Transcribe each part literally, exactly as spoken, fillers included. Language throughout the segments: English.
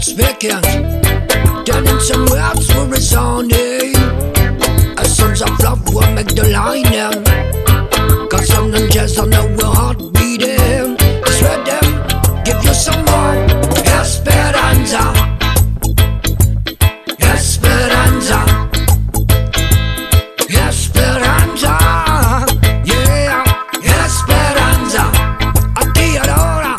speaking, telling some words for resounding. As sons of love will make the lining, cause some and jazz don't know we're heart beating. Just let them give you some more esperanza, esperanza, esperanza, yeah, esperanza, aquí y ahora.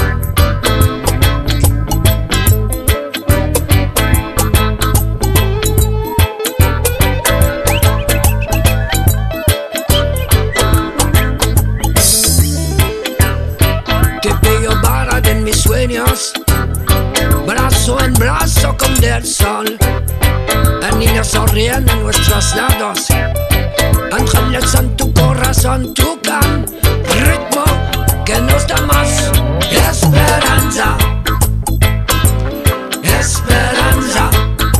Te veo para en mis sueños, brazo en brazo con del sol. El niño sonriendo en nuestros lados, ángeles en tu corazón tocan ritmo que nos da más esperanza, esperanza,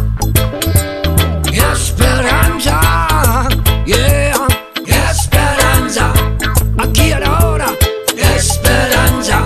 esperanza, yeah, esperanza, aquí y ahora, esperanza.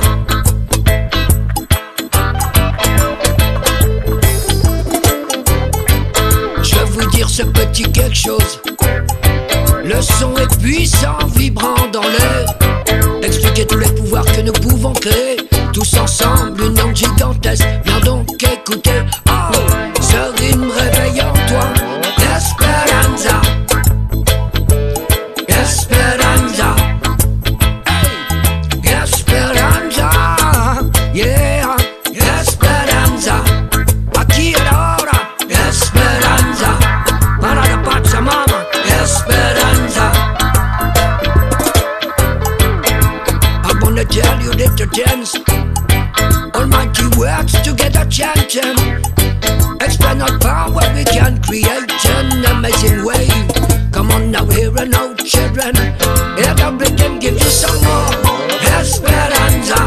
Je vais vous dire ce petit quelque chose. Le son est puissant, vibrant dans l'air. Expliquer tous les pouvoirs que nous pouvons créer. Tous ensemble, une onde gigantesque. Viens donc écouter. Oh, ce rythme réveille en toi Esperanza, Esperanza, hey, Esperanza, yeah, Esperanza, aquí y ahora, Esperanza, para la Pachamama, Esperanza. I wanna tell you that the dance, almighty words together chanting, explain our power we can create an amazing way. Come on now, hear and now, children, hear the rhythm, give you some more Esperanza,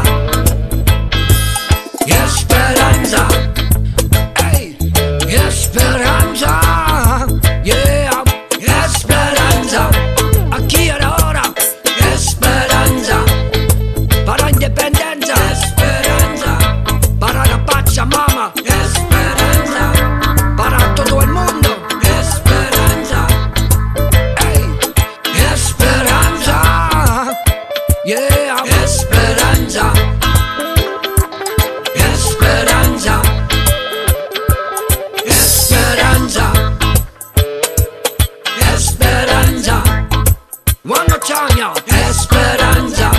Esperanza, hey, Esperanza, yeah, Esperanza, aquí y ahora, Esperanza, para independencia, Esperanza, para la Pachamama, Esperanza, para todo el mundo, Esperanza, hey, Esperanza, yeah, Esperanza, Esperanza, Esperanza, Esperanza, one more time, y'all, Esperanza.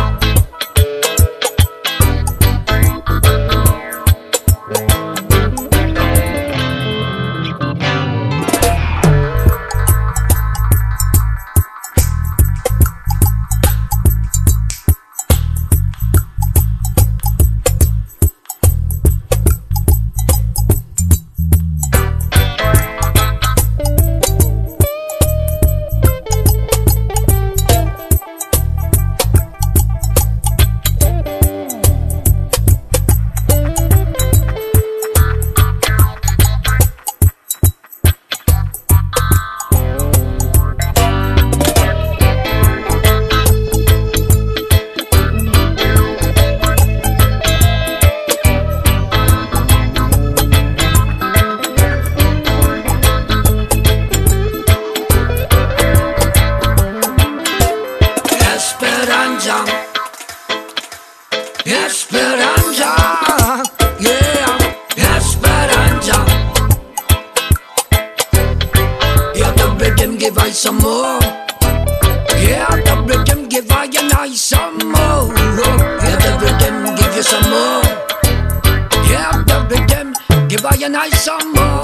Esperanza, Esperanza, yeah, Esperanza. Yeah, the rhythm give I some more. Yeah, the rhythm give I and I some more. Yeah, the rhythm give you some more. Yeah, the rhythm give I and I some more.